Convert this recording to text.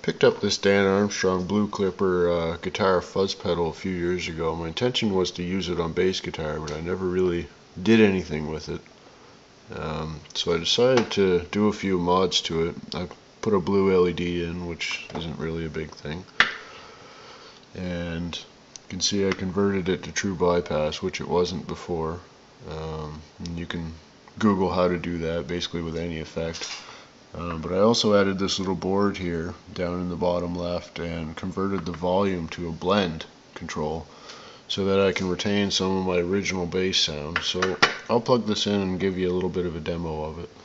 Picked up this Dan Armstrong Blue Clipper guitar fuzz pedal a few years ago. My intention was to use it on bass guitar, but I never really did anything with it. So I decided to do a few mods to it. I put a blue LED in, which isn't really a big thing. And you can see I converted it to true bypass, which it wasn't before. And you can Google how to do that, basically with any effect. But I also added this little board here down in the bottom left and converted the volume to a blend control so that I can retain some of my original bass sound. So I'll plug this in and give you a little bit of a demo of it.